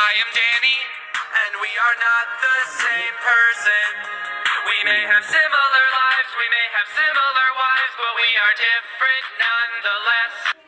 I am Danny, and we are not the same person. We may have similar lives, we may have similar wives, but we are different nonetheless.